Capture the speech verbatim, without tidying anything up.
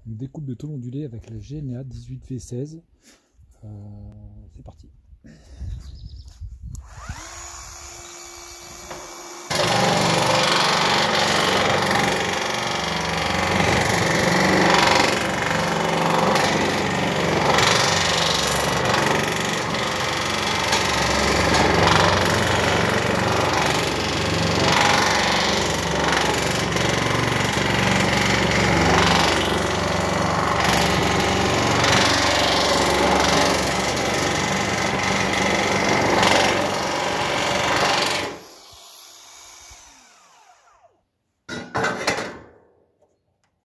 Une découpe de tôle ondulée avec la G N A dix-huit V seize. Euh, c'est parti.